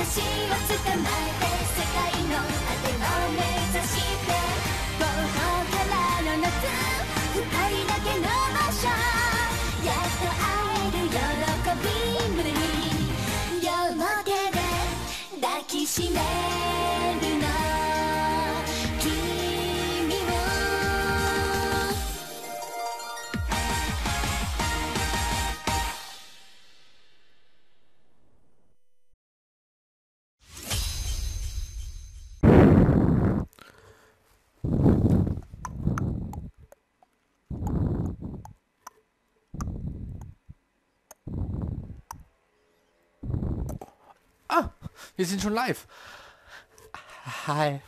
Wir sind schon live. Hi.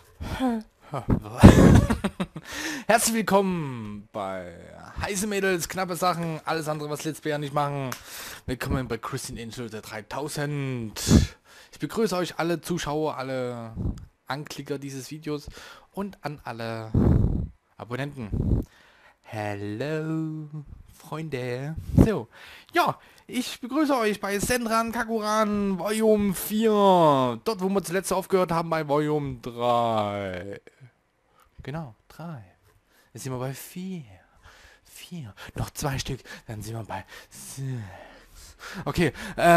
Herzlich willkommen bei heiße Mädels, knappe Sachen, alles andere, was Let's Player nicht machen. Willkommen bei Christine Angel der 3000. Ich begrüße euch alle Zuschauer, alle Anklicker dieses Videos und an alle Abonnenten. Hello, Freunde. So, ja, ich begrüße euch bei Senran Kakuran Volume 4. Dort, wo wir zuletzt aufgehört haben bei Volume 3. Genau, 3. Jetzt sind wir bei 4. 4. Noch 2 Stück, dann sind wir bei 6. Okay,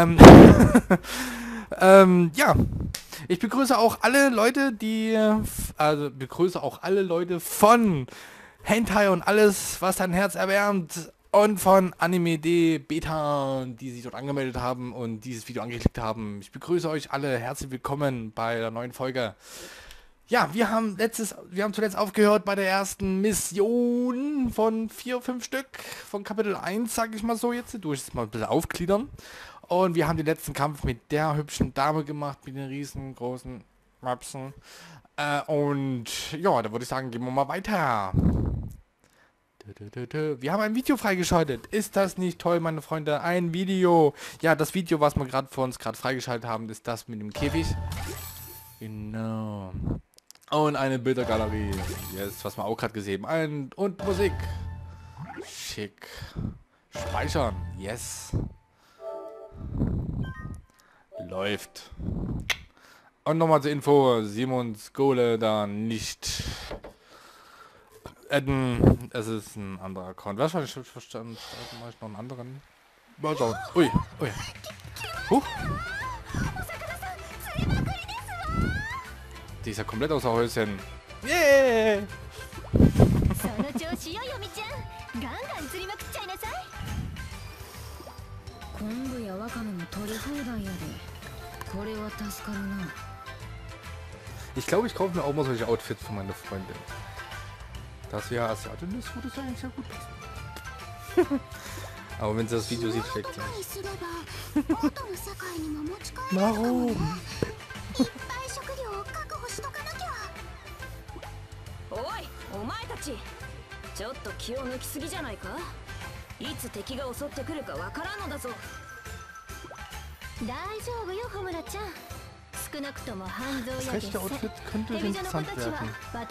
ja. Ich begrüße auch alle Leute, von Hentai und alles, was dein Herz erwärmt, und von Anime.de Beta, die sich dort angemeldet haben und dieses Video angeklickt haben. Ich begrüße euch alle, herzlich willkommen bei der neuen Folge. Ja, wir haben zuletzt aufgehört bei der ersten Mission von 4, 5 Stück, von Kapitel 1, sag ich mal so jetzt, durch es mal ein bisschen aufgliedern. Und wir haben den letzten Kampf mit der hübschen Dame gemacht, mit den riesengroßen Rapsen. Und ja, da würde ich sagen, gehen wir mal weiter. Wir haben ein Video freigeschaltet. Ist das nicht toll, meine Freunde? Ein Video. Ja, das Video, was wir gerade vor uns freigeschaltet haben, ist das mit dem Käfig. Genau. Und eine Bildergalerie. Yes, was wir auch gerade gesehen haben. Und Musik. Schick. Speichern. Yes. Läuft. Und nochmal zur Info. Simons Gole da nicht. Es ist ein anderer Account. Was war ich verstanden? Da mache ich noch einen anderen. Mal schauen. Ui, ui. Huch. Die ist ja komplett außer Häuschen. Yeah! Ich glaube, ich kaufe mir auch mal solche Outfits für meine Freundin. Das wäre Asiatin ist, würde es eigentlich sehr gut passen. Aber wenn sie das Video sieht, schlägt sie nicht. Warum? Das rechte Outfit könnte interessant werden.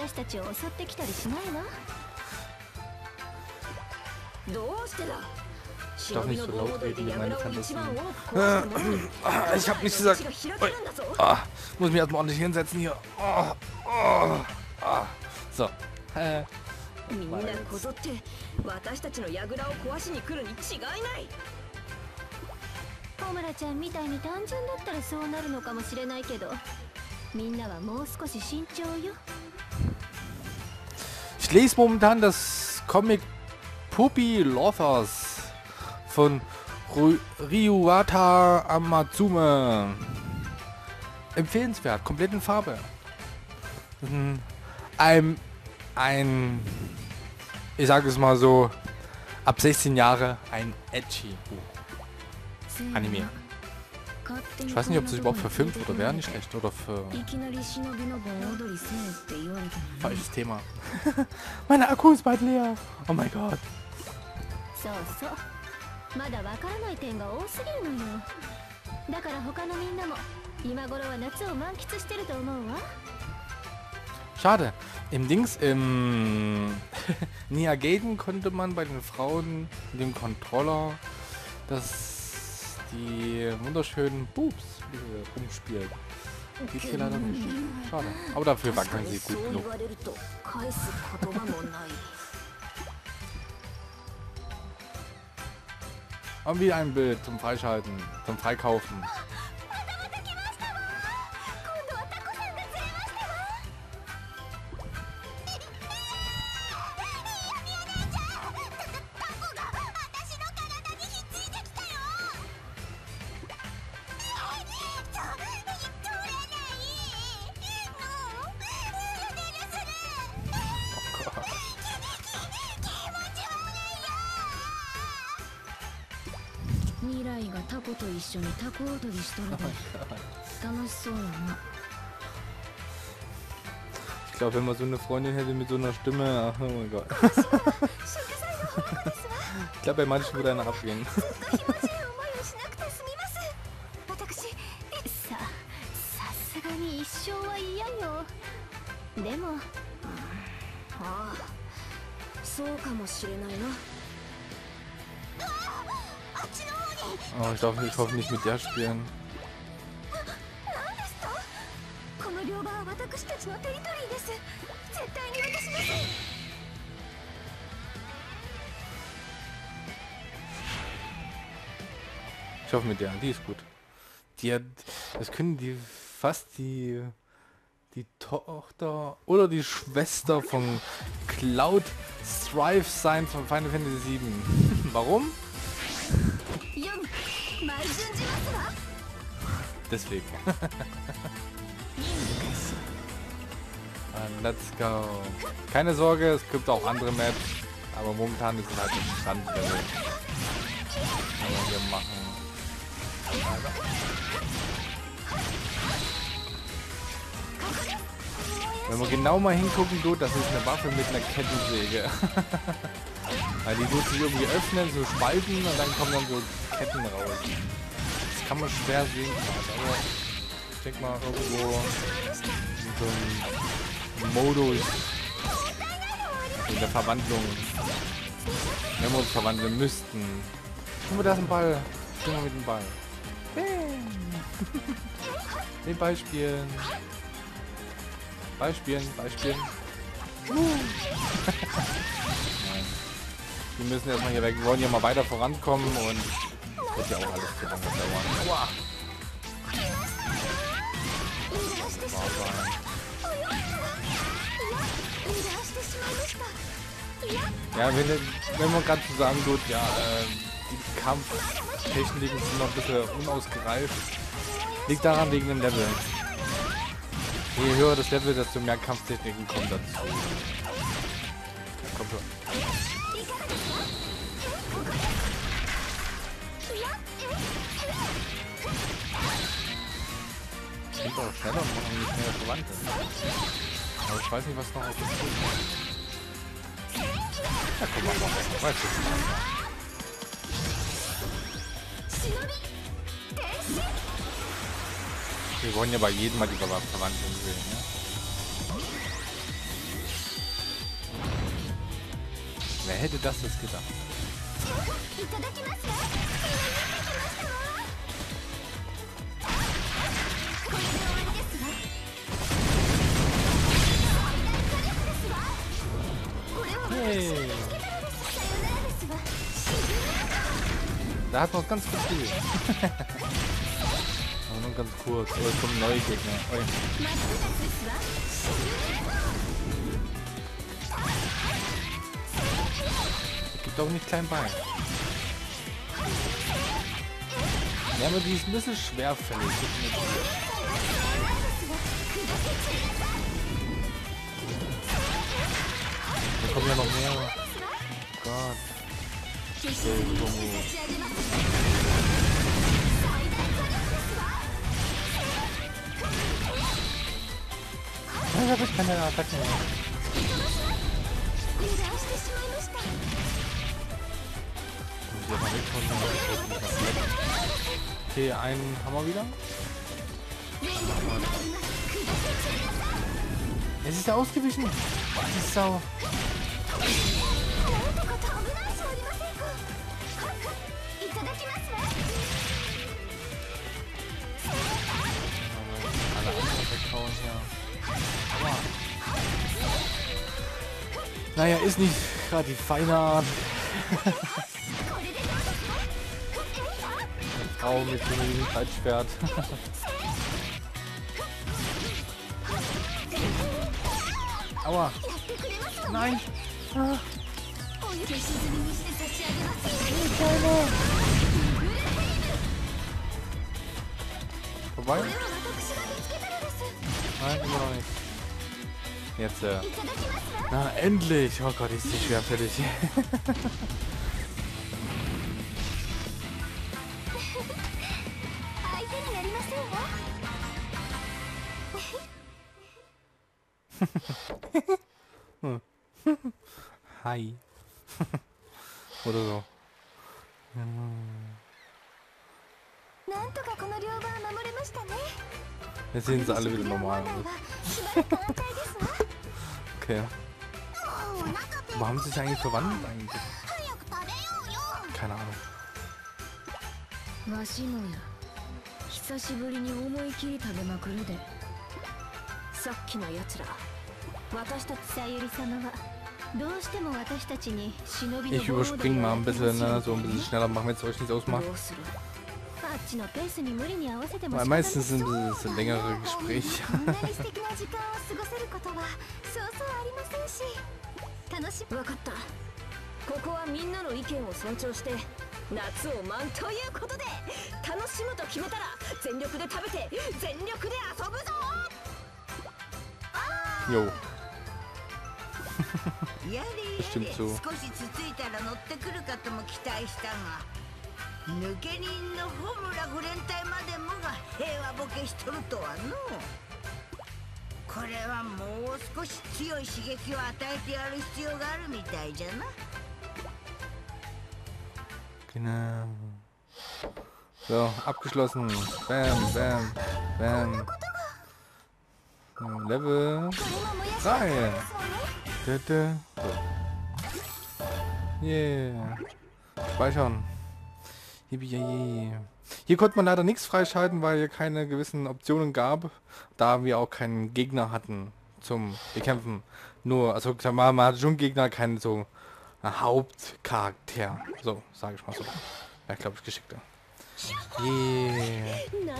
Ich darf nicht so laut reden mit meinen Fantasien. Ich hab nichts gesagt. Ich muss mich erstmal ordentlich hinsetzen hier. So. Ich lese momentan das Comic Puppy Lovers von Ryuata Amazume. Empfehlenswert, komplett in Farbe. Ich sage es mal so, ab 16 Jahre ein edgy Anime. Ich weiß nicht, ob das überhaupt verfilmt wurde, wäre nicht schlecht, oder für... Falsches Thema. Meine Akku ist bald leer. Oh mein Gott. Schade. Im Nia Gaiden konnte man bei den Frauen mit dem Controller die wunderschönen Boobs umspielen. Geht hier leider nicht. Schade. Aber dafür wackeln sie gut genug. Und wieder ein Bild zum Freischalten, zum Freikaufen. Ich glaube, wenn man so eine Freundin hätte mit so einer Stimme, ach, oh mein Gott. Ich glaube, bei manchen würde einer abgehen. Oh, ich hoffe nicht mit der spielen. Ich hoffe mit der, die ist gut. Die hat, das können die fast die Tochter oder die Schwester von Cloud Strife sein von Final Fantasy VII. Warum? Deswegen. Let's go. Keine Sorge, es gibt auch andere Maps, aber momentan ist es halt ein Standlevel. Kann man hier machen. Wenn man genau mal hingucken tut, das ist eine Waffe mit einer Kettensäge. Weil die tut sich irgendwie öffnen, so spalten und dann kommen dann so Ketten raus. Das kann man schwer sehen, aber ich denke mal irgendwo in so einem Modus in der Verwandlung, wenn wir uns verwandeln müssten. Guck mal, da ist ein Ball. Spielen wir mit dem Ball. Den Ball spielen. Ball spielen, Ball spielen. Wir müssen erstmal hier weg. Wir wollen ja mal weiter vorankommen und das wird ja auch alles zu lange dauern. Aua. Ja, wenn man gerade so sagen tut, ja, die Kampftechniken sind noch ein bisschen unausgereift. Liegt daran wegen dem Level. Je höher das Level, desto mehr Kampftechniken kommen dazu. Komm schon. Ich bin auch schneller und machen nicht mehr verwandt. Aber ich weiß nicht, was noch auf uns tut. Ja, komm, mach mal. Weißt du, wir wollen ja bei jedem mal die Verwandlung sehen, ne? Wer hätte das jetzt gedacht? Hey. Da hat noch ganz gut viel. Aber nur ganz kurz. Oh, es kommen neue Gegner. Oh, ja. Gibt auch nicht klein bei. Ja, aber die ist ein bisschen schwerfällig. Da kommen ja noch mehr. Oh Gott. Ich habe jetzt keine Attacken mehr. Okay, einen haben wir wieder. Es ist ja ausgewichen. Die Sau. Alle Schauen her. Aua. Naja, ist nicht gerade die feine Art. Eine Frau mit so einem Zeitschwert. Aua. Nein. Ah. Vorbei? Nein, immer noch nicht. Jetzt, na, endlich! Oh Gott, ist die schwer fertig. Hi. Oder so. Jetzt sehen sie alle wieder normal aus. Okay. Aber haben sie sich eigentlich verwandelt eigentlich? Keine Ahnung. わしもや久しぶりに思い切り食べまくるで。さっきのやつら私たちさゆり様はどうしても私たちに忍びの Ich überspringe mal ein bisschen, ne? So ein bisschen schneller machen, wenn es euch nichts ausmacht. Weil meistens sind es längere Gespräche. 分かった。ここはみんなの意見を尊重して夏を満ということで楽しむと決めたら全力で食べて全力で遊ぶぞ。 Jo. やれやれ、 Bestimmt so. 少しつついたら乗ってくるかとも期待したが抜け人のホムラフ連隊までもが平和ボケしとるとはの。これはもう少し強い刺激を与えてやる必要があるみたいじゃな。 Genau. So, abgeschlossen. Bam, bam, bam. Level 3. So. Yeah. Speichern. Hier konnte man leider nichts freischalten, weil hier keine gewissen Optionen gab, da wir auch keinen Gegner hatten zum Bekämpfen. Nur, also man hatte schon Gegner, keinen so Hauptcharakter. So, sage ich mal so. Ja, glaube ich, geschickter. Yeah.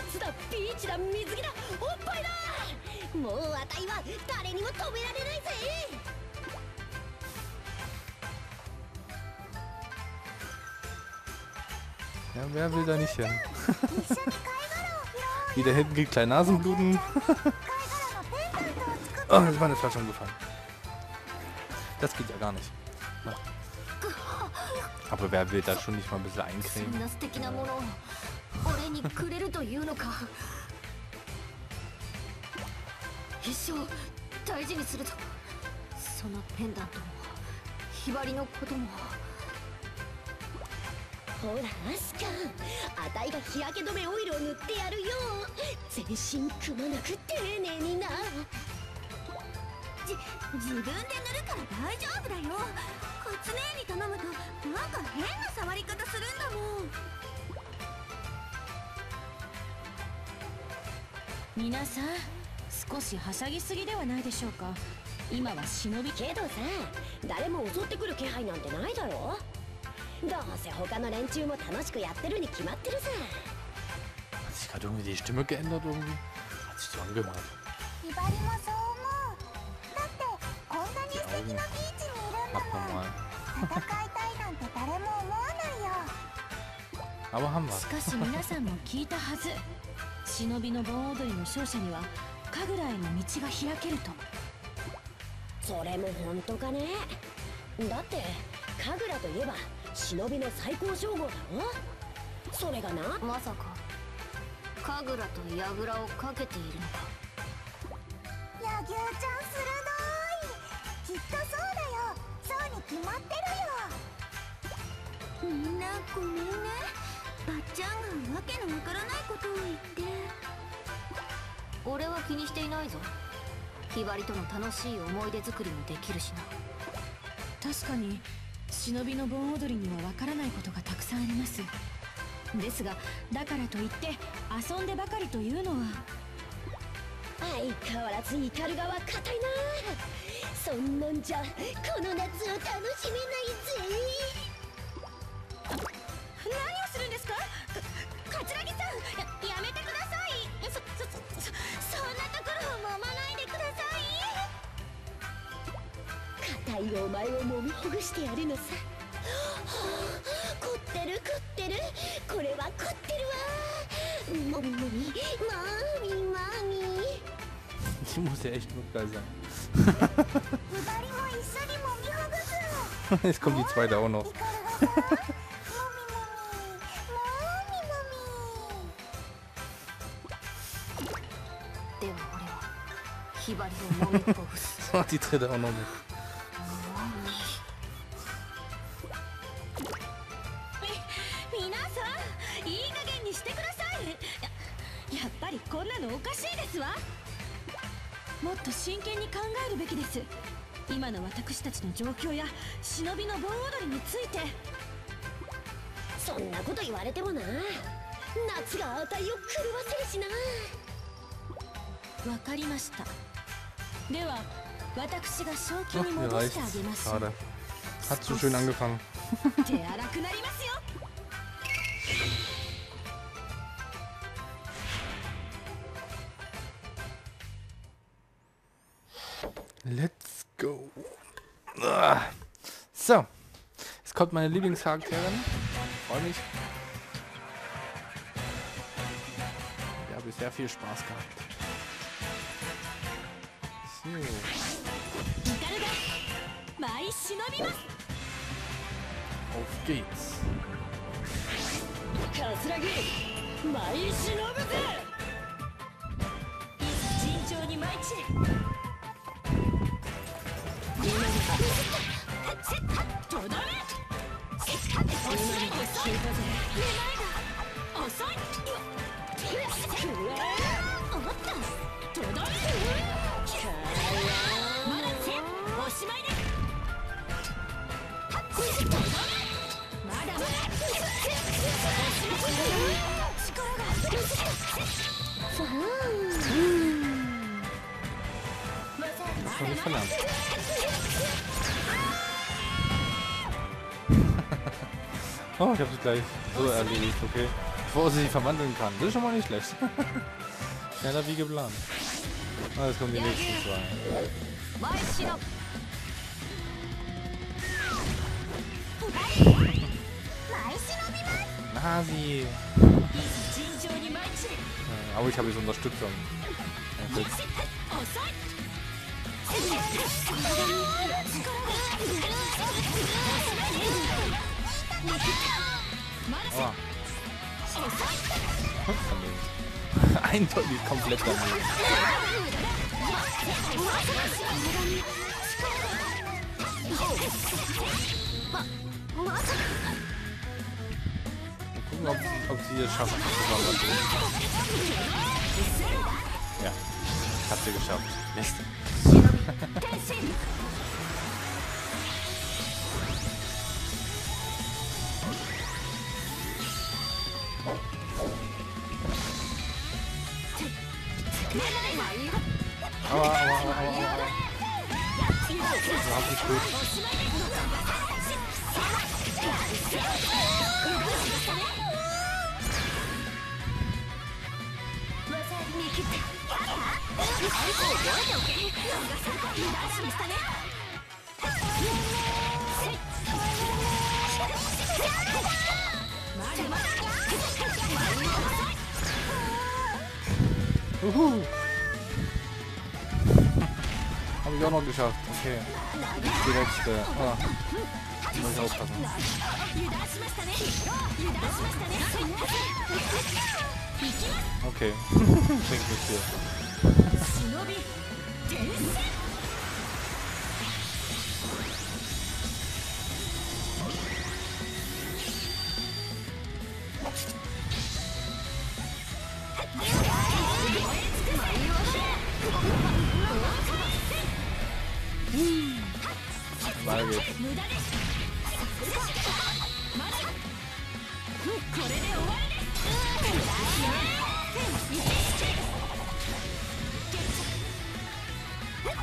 Ja, wer will da nicht hin? Wieder hinten kriegt kleine Nasenbluten. Oh, jetzt ist meine Flasche umgefallen. Das geht ja gar nicht. Ja. Aber wer will da schon nicht mal ein bisschen eincremen? 皆さん、少しはしゃぎすぎではないでしょうか。今は忍びけどさ、誰も襲ってくる気配なんてないだろ。どうせ他の連中も楽しくやってるに決まってるさ。 Hat sich gerade irgendwie die Stimme geändert irgendwie? Hat sich so angehört. Die Augen abnormal. Aber haben wir. しかし皆さんも聞いたはず。忍びの盆踊りの勝者には神楽への道が開けると。それも本当かね。だって神楽といえば忍びの最高称号だろ。それがな、まさか神楽と櫓をかけているのか。 柳生ちゃん鋭い。きっとそうだよ。そうに決まってるよ。みんなごめんね。ばっちゃんがわけのわからないことを言って。 俺は気にしていないぞ。ひばりとの楽しい思い出作りもできるしな。確かに忍びの盆踊りにはわからないことがたくさんあります。ですがだからといって遊んでばかりというのは。 相変わらずイカル側硬いな。そんなんじゃこの夏を楽しめないぜ。何をするんですか、桂木さん。やめてください。そんなところを揉まないでください。硬いお前を揉みほぐしてやるのさ。凝ってる凝ってる、これは凝ってるわ。もみもみ、まみまみ。 Die muss ja echt gut geil sein. Jetzt kommt die zweite auch noch. では俺はひばりを揉みほぐす。 Die dritte auch noch mit. 皆さん、いい加減にしてください。やっぱりこんなのおかしいですわ。もっと真剣に考えるべきです。今の私たちの状況や忍びの盆踊りについて。そんなこと言われてもな。夏があたいを狂わせるしな。わかりました。では私が正気 Ach, に mir 戻してあ reicht's. げましょう。 Schade. Hat so schön angefangen. 手荒くなりますよ。 Let's go. So. Jetzt kommt meine Lieblingscharakterin. Freue mich. Ich habe bisher viel Spaß gehabt. So. イカルが舞い忍びます。 Auf geht's. 桂木、舞い忍ぶぜ。尋常に舞い散れ。とどめ。遅い。遅い。おっと、とどめ。まだせん、おしまいです。とどめ。まだまだ。力が。 Das habe ich verlernt. Oh, ich habe sie gleich so erledigt, okay. Bevor sie sich verwandeln kann. Das ist schon mal nicht schlecht. Schneller wie geplant. Ah, jetzt kommen die nächsten zwei. Nasi. Aber ich habe jetzt Unterstützung. Ja, gut. Oh. Eindeutig komplett daneben. Mal gucken, ob sie es schaffen. Ja, hat sie geschafft. Mist. Aber. Überhaupt nicht gut. Habe ich auch noch geschafft. Okay. Die letzte. Ah. Muss ich aufpassen. Okay. Bringt nichts hier. Weiter geht's.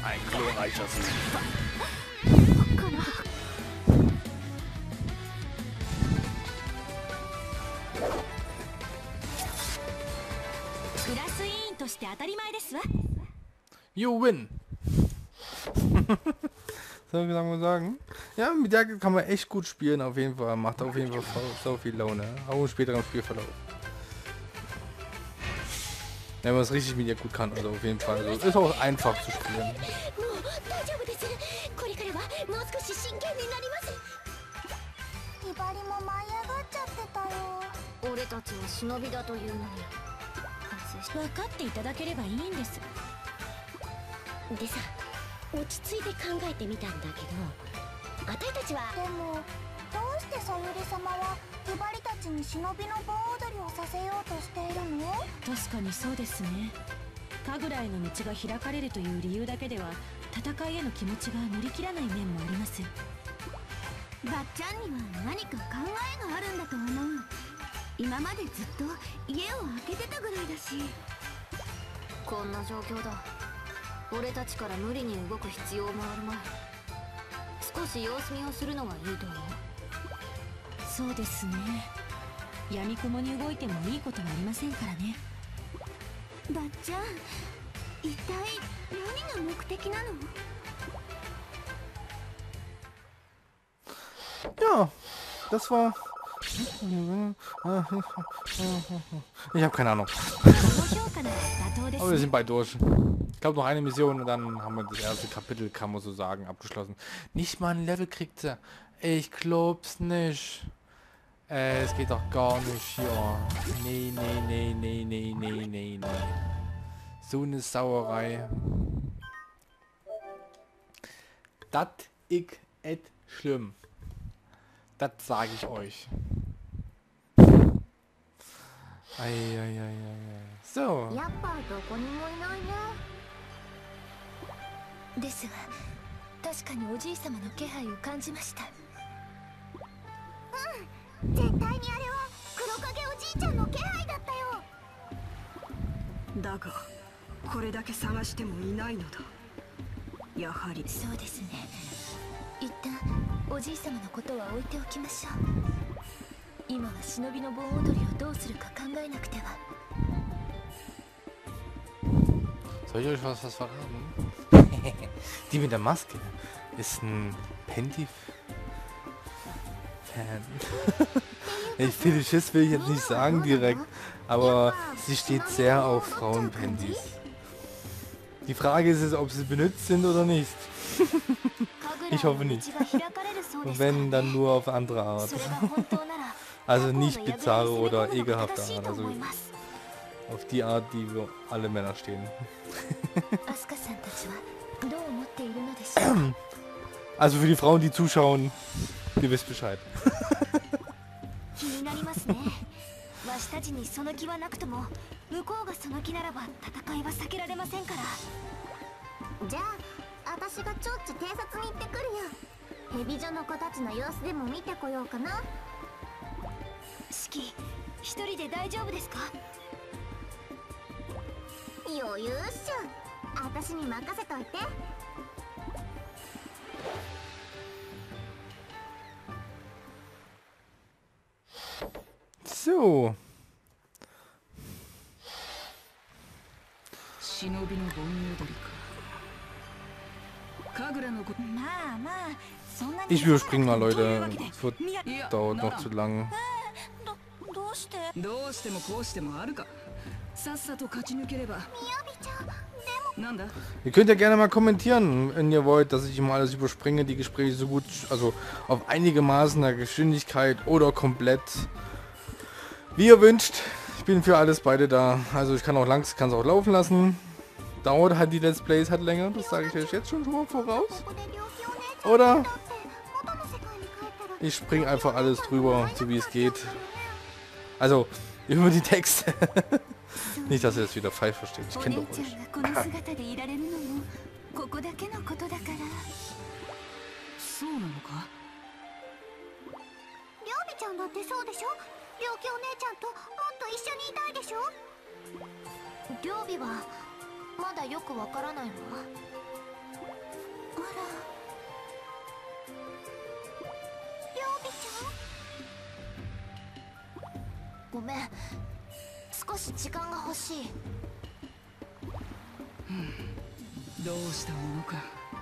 ein glorreicher Sieg. クラス委員として当たり前ですわ。 You win. Soll ich mal sagen? Ja, mit der kann man echt gut spielen, auf jeden Fall. Macht auf jeden Fall so viel Laune. Auch im späteren Spielverlauf. Wenn man es richtig mit ihr gut kann, also auf jeden Fall. Also ist auch einfach zu spielen. ひばりも舞い上がっちゃってたよ。 俺たちは忍びだというのに分かっていただければいいんです。でさ、落ち着いて考えてみたんだけど、あたいたちはでもどうしてさゆり様はひばりたちに忍びの盆踊りをさせようとしているの？ 確かにそうですね。神楽への道が開かれるという理由だけでは戦いへの気持ちが乗り切らない面もあります。 ばっちゃんには何か考えがあるんだと思う。今までずっと家を空けてたぐらいだし。 こんな状況だ。俺たちから無理に動く必要もあるまい。少し様子見をするのがいいと思う。そうですね。闇雲に動いてもいいことはありませんからね。 ばっちゃん、一体何が目的なの？ Ja, das war... Ich habe keine Ahnung. Aber wir sind bald durch. Ich glaube noch eine Mission und dann haben wir das erste Kapitel, kann man so sagen, abgeschlossen. Nicht mal ein Level kriegt sie. Ich glaub's nicht. Es geht doch gar nicht hier. Nee, nee, nee, nee, nee, nee, nee, nee. So eine Sauerei. Das ist et schlimm. Das sage ich euch. Eieieiei. So. やっぱどこにもいないね。 ですが、確かにおじい様の気配を感じました。 絶対にあれは黒影おじいちゃんの気配だったよ。 だがこれだけ探してもいないのだ。やはりそうですね。一旦おじい様のことは置いておきましょう。今は忍びの盆踊りをどうするか考えなくては。 Soll ich euch was verraten? Die mit der Maske ist ein Pendy-Fan. Fetischist will ich jetzt nicht sagen direkt, aber sie steht sehr auf Frauenpendys. Die Frage ist es, ob sie benutzt sind oder nicht. Ich hoffe nicht. Und wenn, dann nur auf andere Art. Also nicht bizarre oder ekelhafte Art. Also auf die Art, die wir alle Männer stehen. Also für die Frauen, die zuschauen, ihr wisst Bescheid. 私たちにその気はなくとも向こうがその気ならば戦いは避けられませんから。じゃあ私がちょっち偵察に行ってくるよ。ヘビ女の子たちの様子でも見てこようかな。 シキ、一人で大丈夫ですか？ 余裕っしょ。私に任せといて。 So. 忍びの盆踊りか。神楽のこと。 まあまあ、そんなに。 Ich überspringe mal, Leute. Es wird, dauert noch zu lang. どうして？ どうしてもこうしてもあるか。さっさと勝ち抜ければ。 みやびちゃん、でも。 なんだ？ Ihr könnt ja gerne mal kommentieren, wenn ihr wollt, dass ich mal alles überspringe, die Gespräche so gut, also auf einige Maßen der Geschwindigkeit oder komplett. Wie ihr wünscht. Ich bin für alles beide da. Also ich kann auch kann es auch laufen lassen. Dauert halt die Let's Plays halt länger, das sage ich euch jetzt schon mal voraus. Oder ich springe einfach alles drüber, so wie es geht. Also über die Texte. Nicht, dass ihr das wieder falsch versteht. Ich kenne doch euch. そうなのか？ りょうびちゃんだってそうでしょ。りょうきお姉ちゃんともっと一緒にいたいでしょ。りょうびはまだよくわからないわ。 ら曜日ちゃん、ごめん、少し時間が欲しい。 どうしたものか。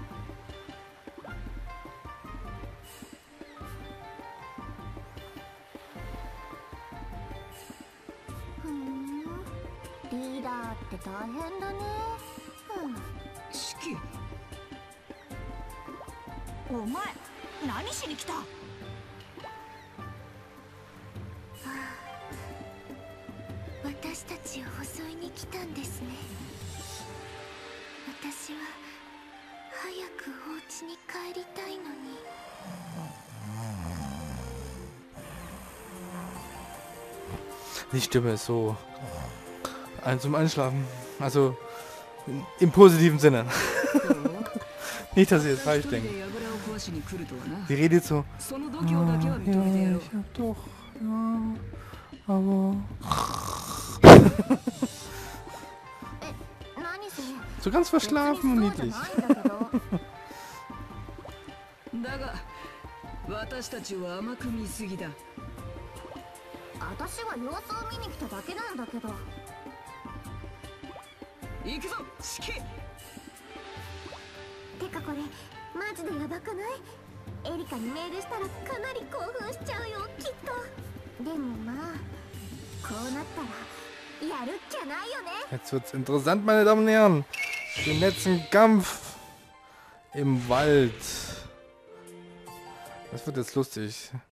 リーダーって大変だね。 四季、 お前何しに来た？ 私たちを襲いに来たんですね。私は早くお家に帰りたいのに。 Die Stimme ist so zum Einschlafen. Also im positiven Sinne. Nicht, dass ihr jetzt falsch denkt. Die redet so. Ja, ich hab doch. Ja, aber. So ganz verschlafen und niedlich. だが私たちは甘く見すぎだ。 私は様子を見に来ただけなんだけど。 行くぞ、四季。 てかこれマジでヤバくない？エリカにメールしたらかなり興奮しちゃうよ、きっと。でもまあこうなったらやるっきゃないよね。 Jetzt wird's interessant, meine Damen und Herren. Den letzten Kampf im Wald. Das wird jetzt lustig.